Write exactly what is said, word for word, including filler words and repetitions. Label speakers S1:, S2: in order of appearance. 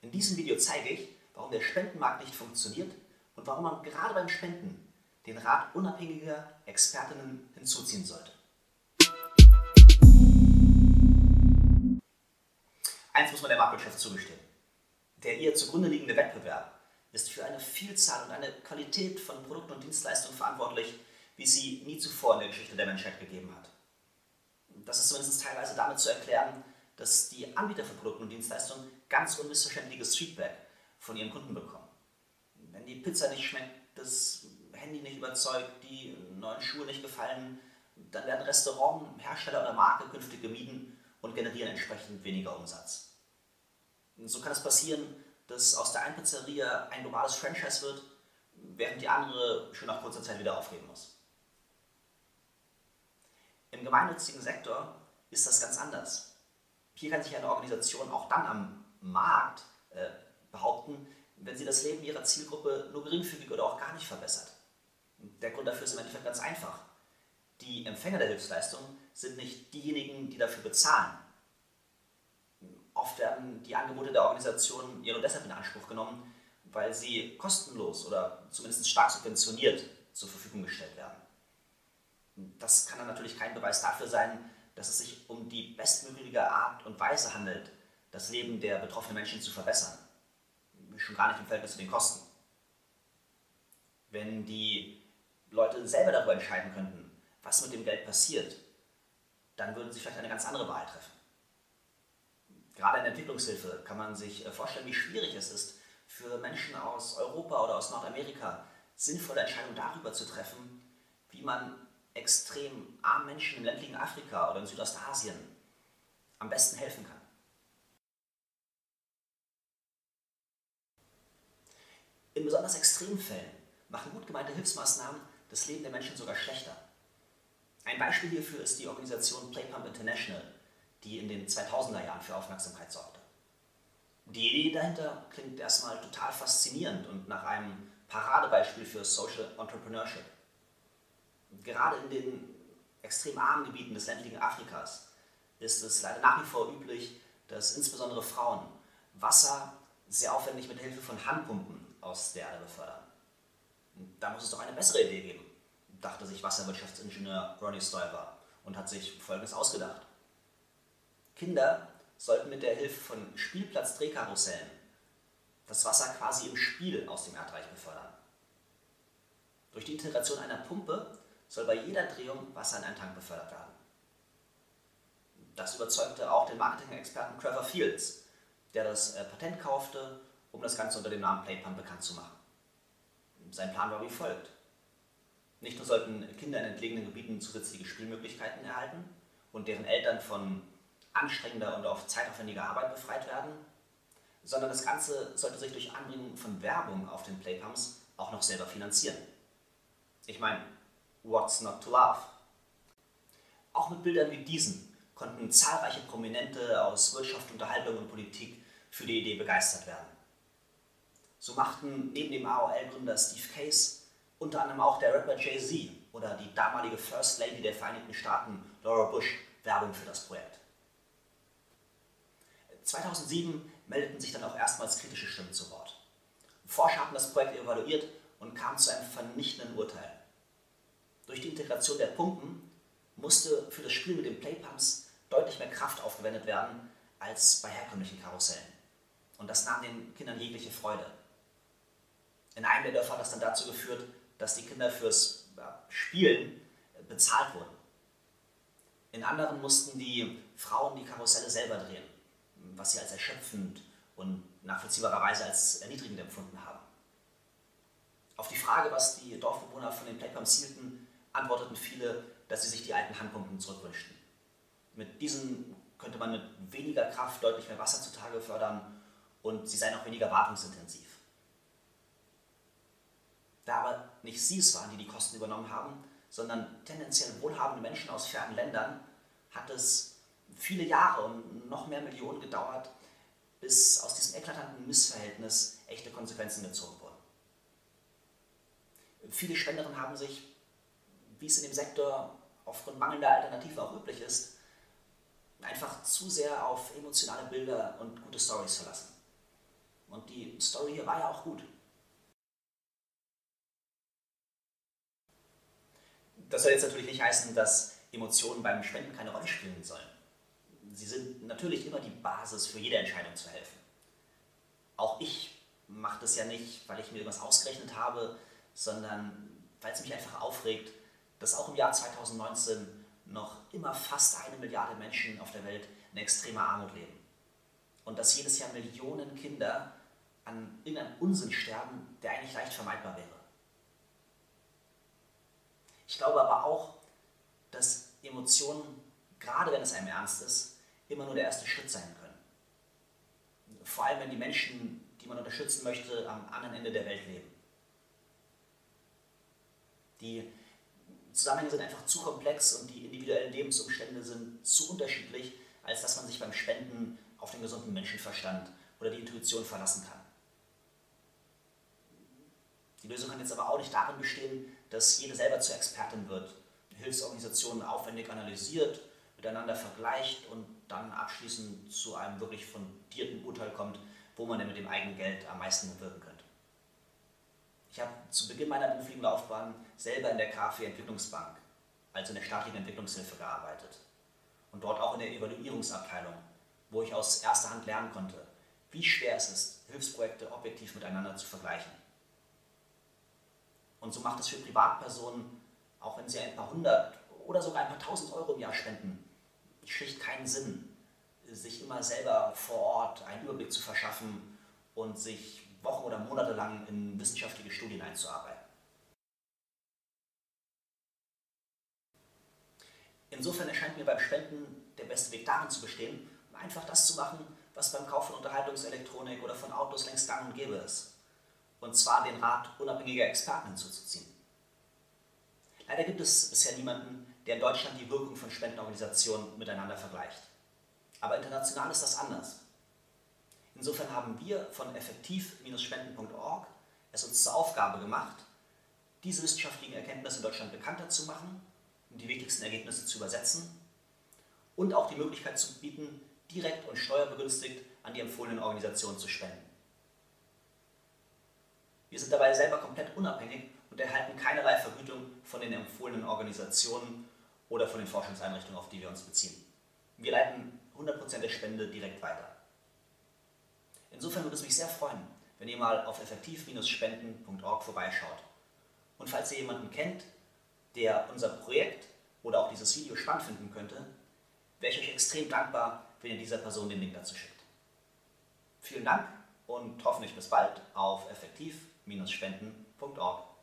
S1: In diesem Video zeige ich, warum der Spendenmarkt nicht funktioniert und warum man gerade beim Spenden den Rat unabhängiger Expertinnen hinzuziehen sollte. Eins muss man der Marktwirtschaft zugestehen. Der ihr zugrunde liegende Wettbewerb ist für eine Vielzahl und eine Qualität von Produkten und Dienstleistungen verantwortlich, wie es sie nie zuvor in der Geschichte der Menschheit gegeben hat. Das ist zumindest teilweise damit zu erklären, dass die Anbieter von Produkten und Dienstleistungen ganz unmissverständliches Feedback von ihren Kunden bekommen. Wenn die Pizza nicht schmeckt, das Handy nicht überzeugt, die neuen Schuhe nicht gefallen, dann werden Restaurant, Hersteller oder Marke künftig gemieden und generieren entsprechend weniger Umsatz. So kann es passieren, dass aus der einen Pizzeria ein globales Franchise wird, während die andere schon nach kurzer Zeit wieder aufgeben muss. Im gemeinnützigen Sektor ist das ganz anders. Hier kann sich eine Organisation auch dann am Markt äh, behaupten, wenn sie das Leben ihrer Zielgruppe nur geringfügig oder auch gar nicht verbessert. Der Grund dafür ist im Endeffekt ganz einfach. Die Empfänger der Hilfsleistung sind nicht diejenigen, die dafür bezahlen. Oft werden die Angebote der Organisation ja nur deshalb in Anspruch genommen, weil sie kostenlos oder zumindest stark subventioniert zur Verfügung gestellt werden. Das kann dann natürlich kein Beweis dafür sein, dass es sich um die bestmögliche Art und Weise handelt, das Leben der betroffenen Menschen zu verbessern. Schon gar nicht im Verhältnis zu den Kosten. Wenn die Leute selber darüber entscheiden könnten, was mit dem Geld passiert, dann würden sie vielleicht eine ganz andere Wahl treffen. Gerade in der Entwicklungshilfe kann man sich vorstellen, wie schwierig es ist, für Menschen aus Europa oder aus Nordamerika sinnvolle Entscheidungen darüber zu treffen, wie man extrem armen Menschen im ländlichen Afrika oder in Südostasien am besten helfen kann. In besonders extremen Fällen machen gut gemeinte Hilfsmaßnahmen das Leben der Menschen sogar schlechter. Ein Beispiel hierfür ist die Organisation Playpump International, die in den zweitausender Jahren für Aufmerksamkeit sorgte. Die Idee dahinter klingt erstmal total faszinierend und nach einem Paradebeispiel für Social Entrepreneurship. Gerade in den extrem armen Gebieten des ländlichen Afrikas ist es leider nach wie vor üblich, dass insbesondere Frauen Wasser sehr aufwendig mit Hilfe von Handpumpen aus der Erde befördern. Da muss es doch eine bessere Idee geben, dachte sich Wasserwirtschaftsingenieur Ronnie Stoiber und hat sich Folgendes ausgedacht. Kinder sollten mit der Hilfe von Spielplatz-Drehkarussellen das Wasser quasi im Spiel aus dem Erdreich befördern. Durch die Integration einer Pumpe soll bei jeder Drehung Wasser in einen Tank befördert werden. Das überzeugte auch den Marketing-Experten Trevor Fields, der das äh, Patent kaufte, um das Ganze unter dem Namen Playpump bekannt zu machen. Sein Plan war wie folgt. Nicht nur sollten Kinder in entlegenen Gebieten zusätzliche Spielmöglichkeiten erhalten und deren Eltern von anstrengender und oft zeitaufwendiger Arbeit befreit werden, sondern das Ganze sollte sich durch Anbringung von Werbung auf den Playpumps auch noch selber finanzieren. Ich meine, what's not to love? Auch mit Bildern wie diesen konnten zahlreiche Prominente aus Wirtschaft, Unterhaltung und Politik für die Idee begeistert werden. So machten neben dem A O L-Gründer Steve Case unter anderem auch der Rapper Jay-Z oder die damalige First Lady der Vereinigten Staaten, Laura Bush, Werbung für das Projekt. zweitausendsieben meldeten sich dann auch erstmals kritische Stimmen zu Wort. Forscher hatten das Projekt evaluiert und kamen zu einem vernichtenden Urteil. Durch die Integration der Pumpen musste für das Spiel mit den Playpumps deutlich mehr Kraft aufgewendet werden als bei herkömmlichen Karussellen. Und das nahm den Kindern jegliche Freude. In einem der Dörfer hat das dann dazu geführt, dass die Kinder fürs ja, Spielen bezahlt wurden. In anderen mussten die Frauen die Karusselle selber drehen, was sie als erschöpfend und nachvollziehbarerweise als erniedrigend empfunden haben. Auf die Frage, was die Dorfbewohner von den Playpumps hielten, antworteten viele, dass sie sich die alten Handpumpen zurückwünschten. Mit diesen könnte man mit weniger Kraft deutlich mehr Wasser zutage fördern und sie seien auch weniger wartungsintensiv. Da aber nicht sie es waren, die die Kosten übernommen haben, sondern tendenziell wohlhabende Menschen aus fernen Ländern, hat es viele Jahre und noch mehr Millionen gedauert, bis aus diesem eklatanten Missverhältnis echte Konsequenzen gezogen wurden. Viele Spenderinnen haben sich, wie es in dem Sektor aufgrund mangelnder Alternativen auch üblich ist, einfach zu sehr auf emotionale Bilder und gute Stories verlassen. Und die Story hier war ja auch gut. Das soll jetzt natürlich nicht heißen, dass Emotionen beim Spenden keine Rolle spielen sollen. Sie sind natürlich immer die Basis für jede Entscheidung zu helfen. Auch ich mache das ja nicht, weil ich mir irgendwas ausgerechnet habe, sondern weil es mich einfach aufregt, dass auch im Jahr zweitausendneunzehn noch immer fast eine Milliarde Menschen auf der Welt in extremer Armut leben. Und dass jedes Jahr Millionen Kinder an irgendeinem Unsinn sterben, der eigentlich leicht vermeidbar wäre. Ich glaube aber auch, dass Emotionen, gerade wenn es einem ernst ist, immer nur der erste Schritt sein können. Vor allem, wenn die Menschen, die man unterstützen möchte, am anderen Ende der Welt leben. Die Zusammenhänge sind einfach zu komplex und die individuellen Lebensumstände sind zu unterschiedlich, als dass man sich beim Spenden auf den gesunden Menschenverstand oder die Intuition verlassen kann. Die Lösung kann jetzt aber auch nicht darin bestehen, dass jede selber zur Expertin wird, Hilfsorganisationen aufwendig analysiert, miteinander vergleicht und dann abschließend zu einem wirklich fundierten Urteil kommt, wo man denn mit dem eigenen Geld am meisten bewirken könnte. Ich habe zu Beginn meiner beruflichen Laufbahn selber in der KfW-Entwicklungsbank, also in der staatlichen Entwicklungshilfe, gearbeitet und dort auch in der Evaluierungsabteilung, wo ich aus erster Hand lernen konnte, wie schwer es ist, Hilfsprojekte objektiv miteinander zu vergleichen. Und so macht es für Privatpersonen, auch wenn sie ein paar hundert oder sogar ein paar tausend Euro im Jahr spenden, schlicht keinen Sinn, sich immer selber vor Ort einen Überblick zu verschaffen und sich Wochen oder Monate lang in wissenschaftliche Studien einzuarbeiten. Insofern erscheint mir beim Spenden der beste Weg darin zu bestehen, einfach das zu machen, was beim Kauf von Unterhaltungselektronik oder von Autos längst gang und gäbe ist. Und zwar den Rat unabhängiger Experten hinzuzuziehen. Leider gibt es bisher niemanden, der in Deutschland die Wirkung von Spendenorganisationen miteinander vergleicht. Aber international ist das anders. Insofern haben wir von effektiv Spenden Punkt org es uns zur Aufgabe gemacht, diese wissenschaftlichen Erkenntnisse in Deutschland bekannter zu machen, um die wichtigsten Ergebnisse zu übersetzen und auch die Möglichkeit zu bieten, direkt und steuerbegünstigt an die empfohlenen Organisationen zu spenden. Wir sind dabei selber komplett unabhängig und erhalten keinerlei Vergütung von den empfohlenen Organisationen oder von den Forschungseinrichtungen, auf die wir uns beziehen. Wir leiten hundert Prozent der Spende direkt weiter. Insofern würde es mich sehr freuen, wenn ihr mal auf effektiv Spenden Punkt org vorbeischaut. Und falls ihr jemanden kennt, der unser Projekt oder auch dieses Video spannend finden könnte, wäre ich euch extrem dankbar, wenn ihr dieser Person den Link dazu schickt. Vielen Dank und hoffentlich bis bald auf effektiv Spenden Punkt org.